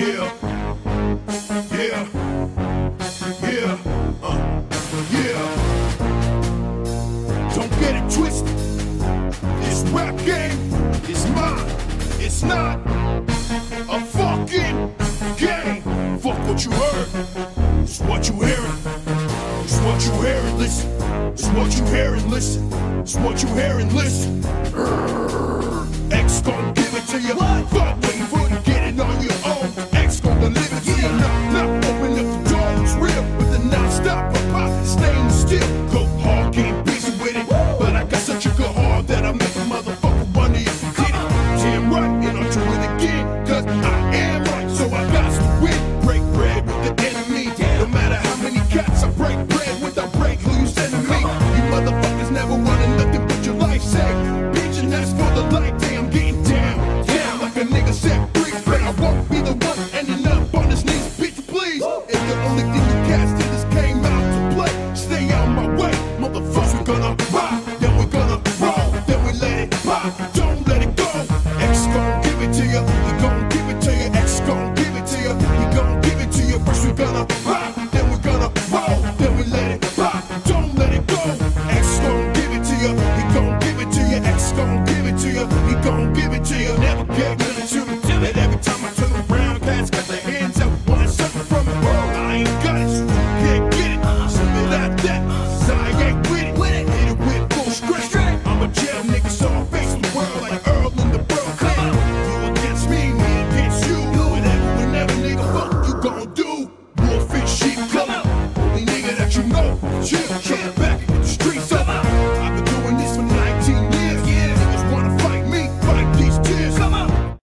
Yeah, yeah, yeah, yeah. Don't get it twisted. This rap game is mine. It's not a fucking game. Fuck what you heard. It's what you hearing. It's what you hearing. Listen. It's what you hearing. Listen. It's what you hearing. Listen. X gon' give it to you. Fuck waiting for you to get it on your own. X gon' deliver to you. Knock, open up the door. It's real with the non-stop pop. Staying still. Go hard, getting busy with it. But I got such a good heart that I make a motherfucker wonder if you did it. Damn right, and I'll do it again. Cause I am right, so I got to win. Break bread with the enemy. No matter how many cats I break bread with, I break who you sending me. You motherfuckers never wanted nothing but your life saved. Bitch, and that's for the light. Damn, getting down, down like a nigga set free. But I won't be the one ending up on his knees. Bitch, please. If the only thing you cats did is came out to play, stay out my way, motherfuckers. We're gonna rock, then we're gonna roll, then we let it pop. Don't let it go. X gon' give it to you. We gon' give it to you. X gon' give it to you. We gon' give it to you. First we're gonna rock, then we're gonna roll, then we let it pop. Don't let it go. X gon' give it to you. We gon' give it to you. X gon' give it to you. We gon' give it to you. Never gave nothing to me. And every time I turn around, cats got their hands up, want something from it. I ain't got it, so you can't get it. Simple like that, so I ain't with it. Hit it with full script. I'm a jail nigga, so I face the world like Earl in the Burl Clan. You against me against you. Whatever, whenever, nigga, fuck you gon' do. Wolfish sheep color. Only nigga that you know. Chill, jump back in the streets up. I've been doing this for 19 years. Niggas wanna fight me, fight these tears. Come on.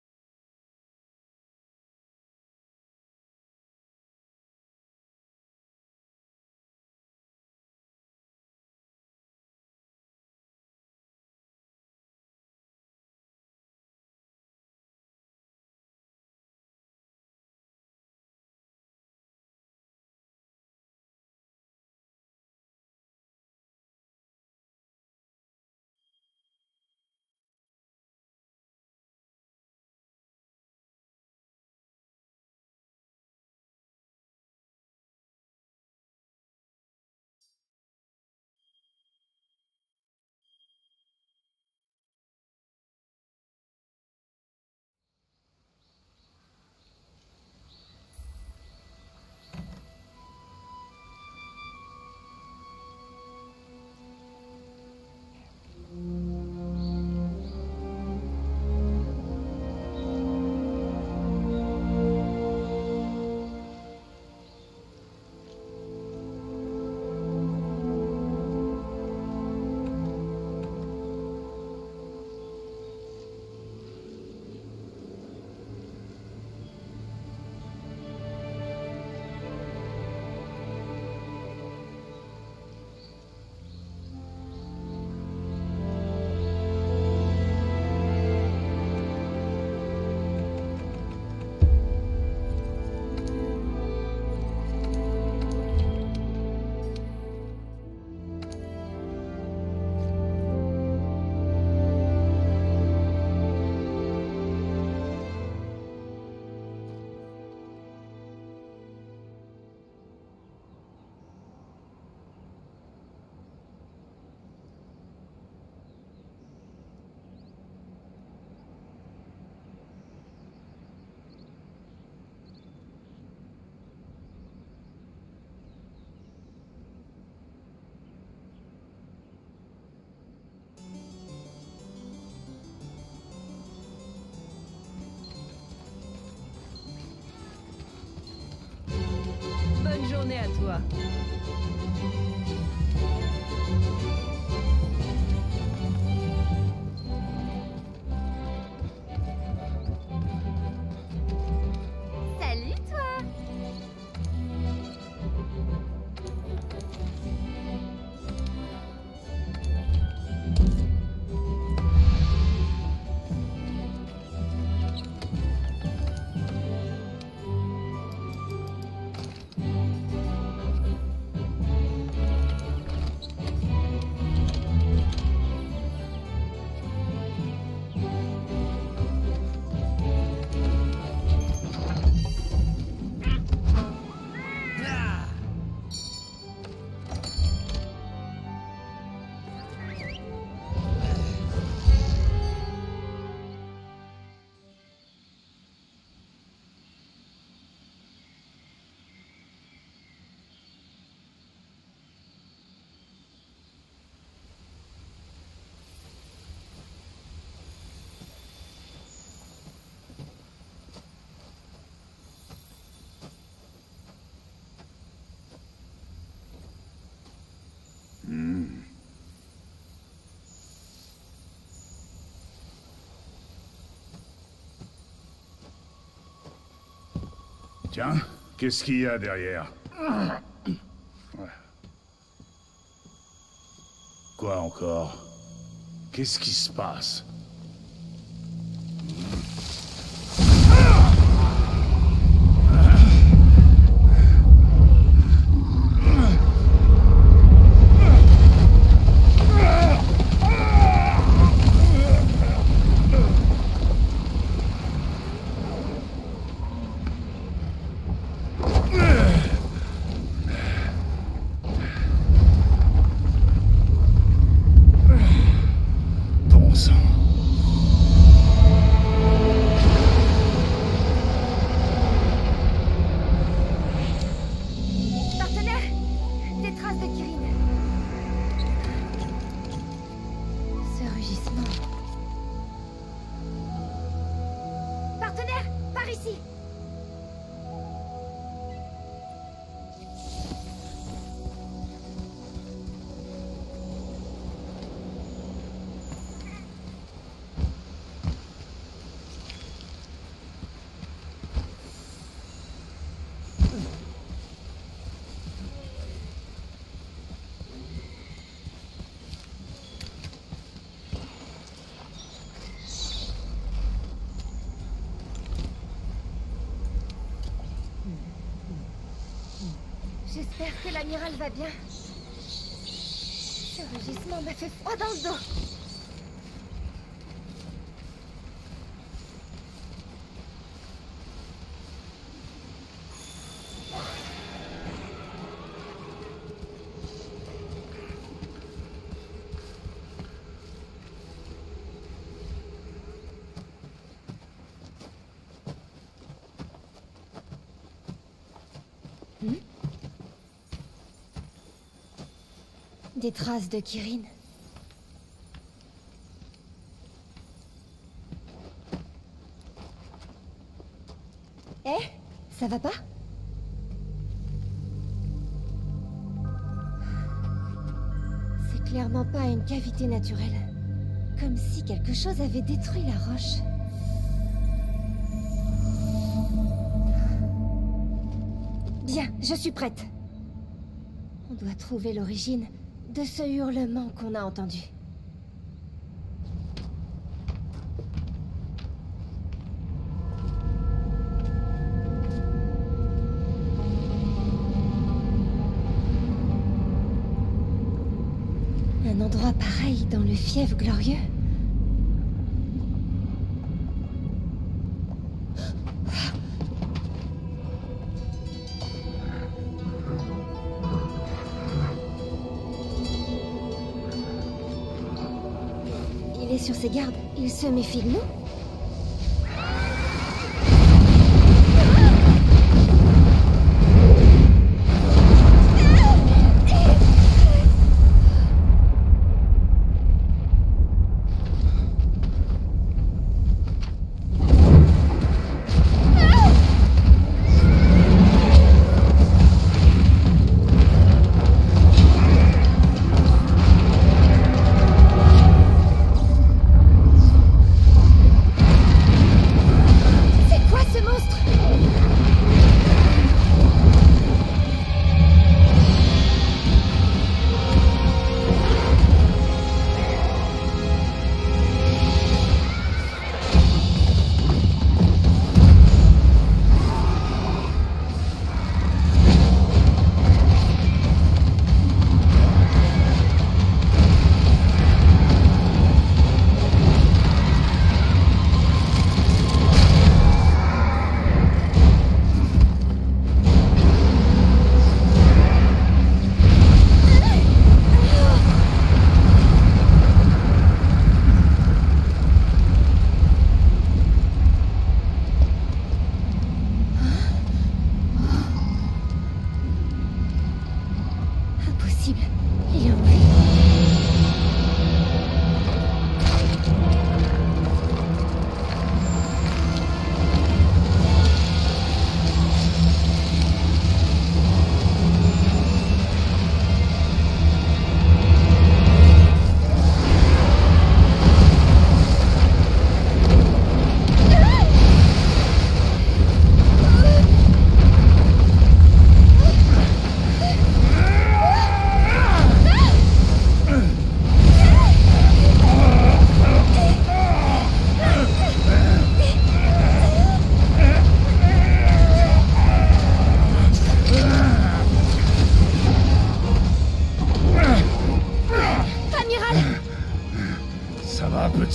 Bonne journée à toi. Salut toi. Tiens, qu'est-ce qu'il y a derrière? Ouais. Quoi encore? Qu'est-ce qui se passe? J'espère que l'amiral va bien. Ce rugissement m'a fait froid dans le dos. Des traces de Kirin. Eh, ça va pas? C'est clairement pas une cavité naturelle. Comme si quelque chose avait détruit la roche. Bien, je suis prête. On doit trouver l'origine de ce hurlement qu'on a entendu. Un endroit pareil dans le fief glorieux. Il est sur ses gardes. Il se méfie de nous. Il est en vue.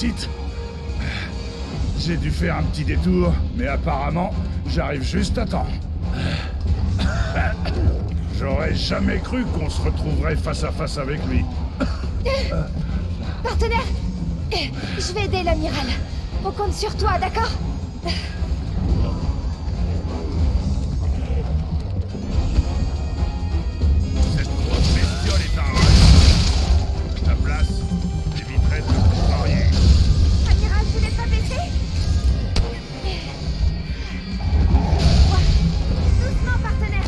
petite. J'ai dû faire un petit détour, mais apparemment, j'arrive juste à temps. J'aurais jamais cru qu'on se retrouverait face à face avec lui. Partenaire, je vais aider l'amiral. On compte sur toi, d'accord? Cette grosse bestiole est un rush. À ta place, j'éviterais de me contrarier. Amiral, vous n'êtes pas blessé? Ouais. Doucement, partenaire.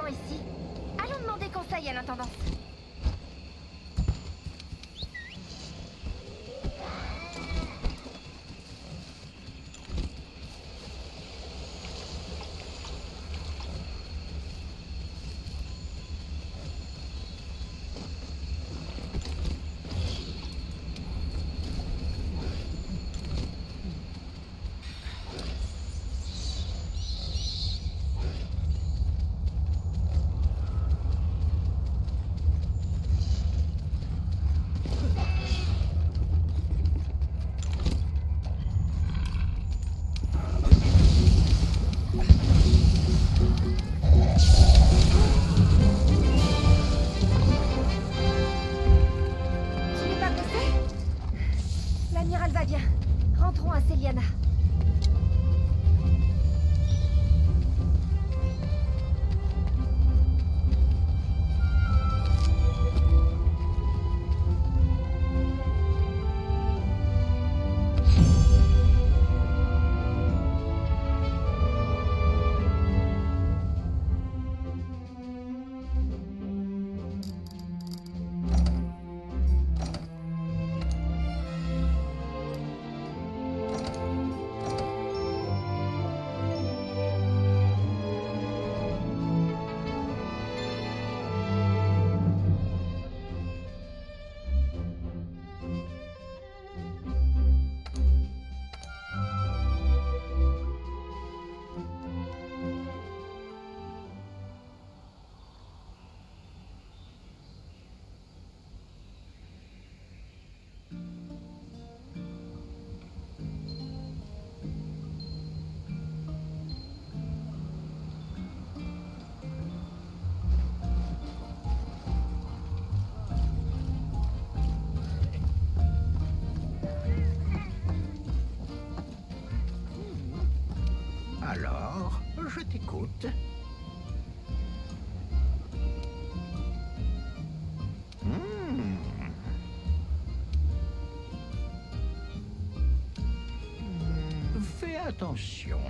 ici. Allons demander conseil à l'intendance. L'amiral va bien. Rentrons à Celiana. Alors, je t'écoute. Fais attention.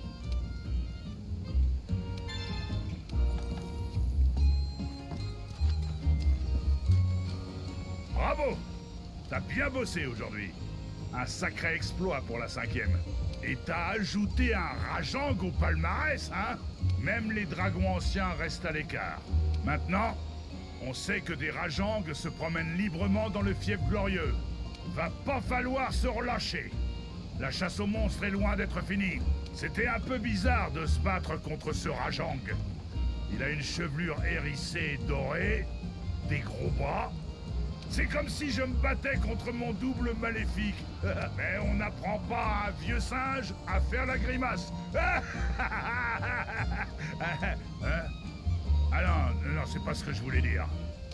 Bravo! T'as bien bossé aujourd'hui. Un sacré exploit pour la 5e. Et t'as ajouté un Rajang au palmarès, hein? Même les dragons anciens restent à l'écart. Maintenant, on sait que des Rajangs se promènent librement dans le fief glorieux. Va pas falloir se relâcher. La chasse aux monstres est loin d'être finie. C'était un peu bizarre de se battre contre ce Rajang. Il a une chevelure hérissée et dorée, des gros bras. C'est comme si je me battais contre mon double maléfique. Mais on n'apprend pas à un vieux singe à faire la grimace. Ah non, c'est pas ce que je voulais dire.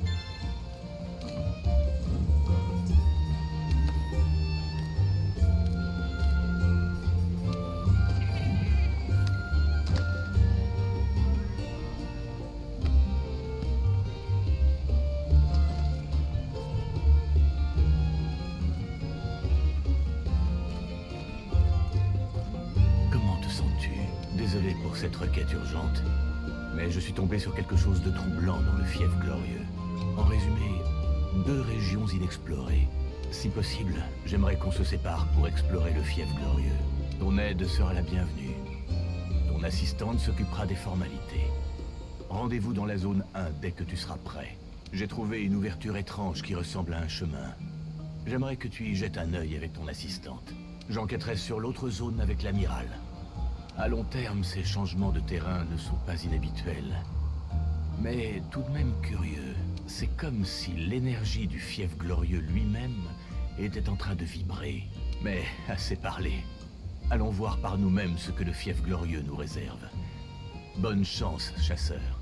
Désolé pour cette requête urgente, mais je suis tombé sur quelque chose de troublant dans le fief glorieux. En résumé, 2 régions inexplorées. Si possible, j'aimerais qu'on se sépare pour explorer le fief glorieux. Ton aide sera la bienvenue. Ton assistante s'occupera des formalités. Rendez-vous dans la zone 1 dès que tu seras prêt. J'ai trouvé une ouverture étrange qui ressemble à un chemin. J'aimerais que tu y jettes un œil avec ton assistante. J'enquêterai sur l'autre zone avec l'amiral. À long terme, ces changements de terrain ne sont pas inhabituels. Mais tout de même curieux. C'est comme si l'énergie du fief glorieux lui-même était en train de vibrer. Mais assez parlé. Allons voir par nous-mêmes ce que le fief glorieux nous réserve. Bonne chance, chasseur.